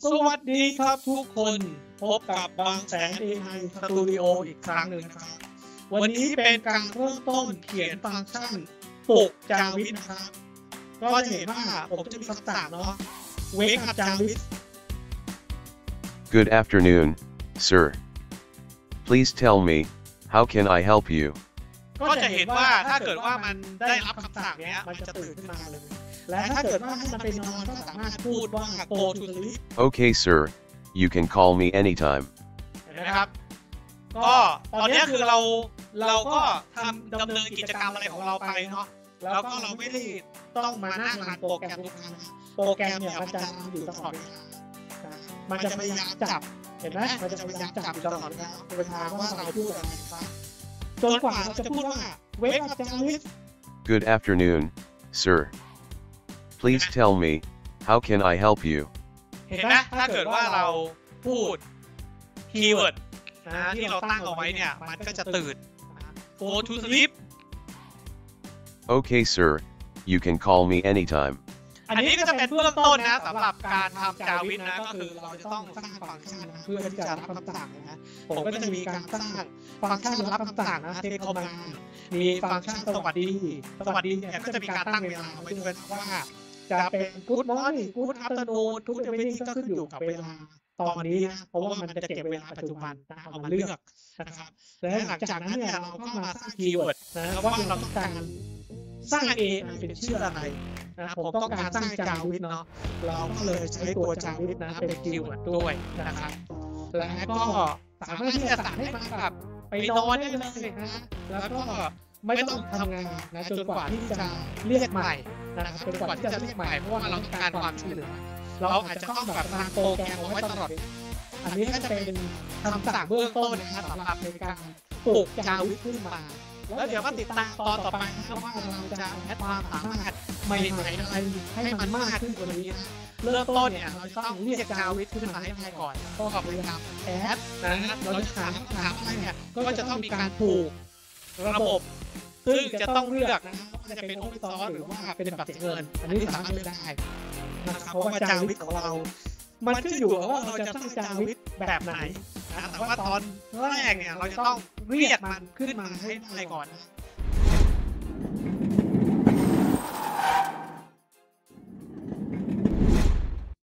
สวัสดีครับทุกคนพบกับบางแสน AI Studio อีกครั้งหนึ่งนะครับวันนี้เป็นการเริ่มต้นเขียนฟังก์ชันปลุกจาวิสนะครับก็จะเห็นว่าผมจะมีคำสั่งเนาะ Wake up จาวิส Good afternoon, sir. Please tell me, how can I help you? ก็จะเห็นว่าถ้าเกิดว่ามันได้รับคำสั่งเนี้ยมันจะตื่นขึ้นมาเลยและถ้าเกิดว่าให้มันไปนอนก็สามารถพูดว่า go to sleep Okay, sir. You can call me anytime. เห็นไหมครับก็ตอนนี้คือเราก็ดำเนินกิจกรรมอะไรของเราไปเนาะแล้วก็เราไม่ได้ต้องมานั่งรันโปรแกรมทุกครั้งโปรแกรมเนี่ยมันจะอยู่ตลอดเวลามันจะพยายามจับเห็นไหมมันจะพยายามจับอยู่ตลอดเวลาว่าเราพูดอะไรบ้างจนกว่าเราจะพูดว่า Wake up จาวิส Good afternoon, sir. Please tell me, how can I help you? เห็นไหมถ้าเกิดว่าเราพูดคีย์เวิร์ดที่เราตั้งเอาไว้เนี่ยมันก็จะตื่น Go to sleep Okay, sir. You can call me anytime. อันนี้ก็จะเป็นเบื้องต้นนะสำหรับการทำจาวิสนะก็คือเราจะต้องสร้างฟังก์ชันเพื่อที่จะรับคำสั่งนะผมก็จะมีการสร้างฟังก์ชันรับคำสั่งนะเทคคอมมานด์มีฟังก์ชันสวัสดีเนี่ยก็จะมีการตั้งเวลาไว้ด้วยว่าจะเป็น Good morning Good afternoon Good evening ก็ขึ้นอยู่กับเวลาตอนนี้นะเพราะว่ามันจะเก็บเวลาปัจจุบันนะเอามาเลือกนะครับและหลังจากนั้นเนี่ยเราก็มาสร้างคีย์เวิร์ดนะว่าเราต้องการสร้าง AI เป็นชื่ออะไรนะผมต้องการสร้างจาวิสเนาะเราก็เลยใช้ตัวจาวิสนะเป็นคีย์เวิร์ดด้วยนะครับและก็สามารถที่จะสั่งให้มันแบบไปนอนได้เลยนะแล้วก็ไม่ต้องทำงานนะจนกว่าที่จะเรียกใหม่นะครับจนกว่าที่จะเรียกใหม่เพราะว่าเราต้องการความช่วยเหลือเราอาจจะต้องแบบรันโปรแกรมเอาไว้ตลอดอันนี้ก็จะเป็นคำสั่งเบื้องต้นนะครับสำหรับในการปลุกจาวิสขึ้นมาแล้วเดี๋ยวมาติดตามตอนต่อไปนะครับว่าเราจะแอดความสามารถใหม่ๆอะไรให้มันมากขึ้นกว่านี้นะเริ่มต้นเนี่ยเราจะต้องเรียกจาวิสขึ้นมาให้ได้ก่อนก็พยายามแอดนะเราจะถามอะไรเนี่ยก็จะต้องมีการผูกระบบซึ่งจะต้องเลือกนะครับว่าจะเป็นโอเพนซอร์สหรือว่าเป็นแบบเสียเงินอันนี้สามารถเลือกได้นะครับเพราะว่าจาวิสของเรามันขึ้นอยู่กับว่าเราจะสร้างจาวิสแบบไหนนะแต่ว่าตอนแรกเนี่ยเราจะต้องเรียกมันขึ้นมาให้ได้ก่อนนะ